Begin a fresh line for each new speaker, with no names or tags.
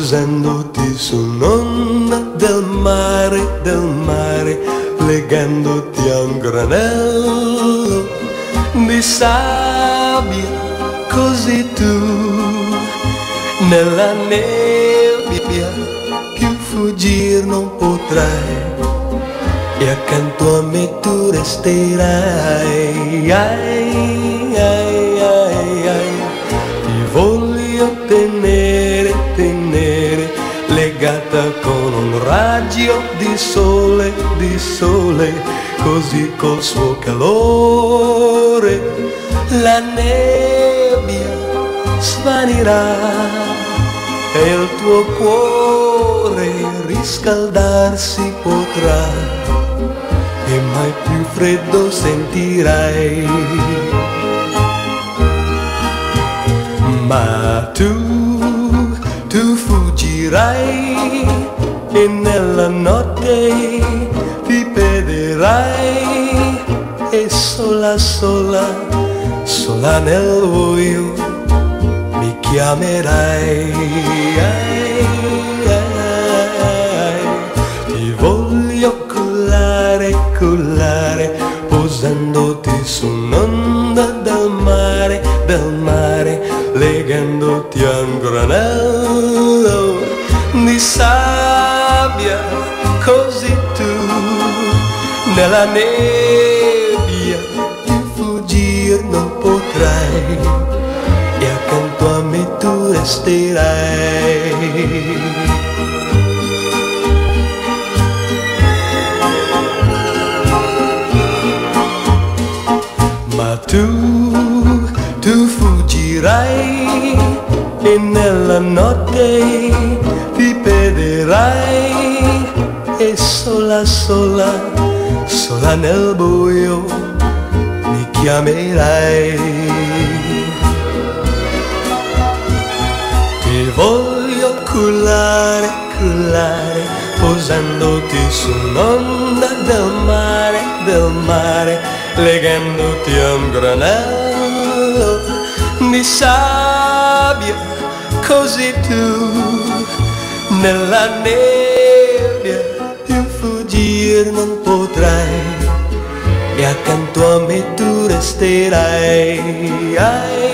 posandoti su un'onda del mare, legandoti a un granello di sabbia, così tu nella nebbia più fuggir non potrai, e accanto a me tu resterai. Ai, ai, ai, ai. Ti voglio tenere, tenere, legata con un raggio di sole, così col suo calore la nebbia svanirà e il tuo cuore riscaldarsi potrà, e mai più freddo sentirai. Ma tu fuggirai e nella notte ti perderai, e sola, sola, sola nel buio mi chiamerai. Ai, ai, ti voglio cullare, cullare, posandoti su un'onda del mare, legandoti a un granello di sabbia, così tu nella nebbia più fuggir non potrai, e accanto a me tu resterai. Ma tu fuggirai e nella notte ti perderai, e sola, sola, sola nel buio mi chiamerai. Ti voglio cullare, cullare, posandoti su un'onda del mare, legandoti a un granello di sabbia, così tu nella nebbia più fuggir non potrai, e accanto a me tu resterai. Ai,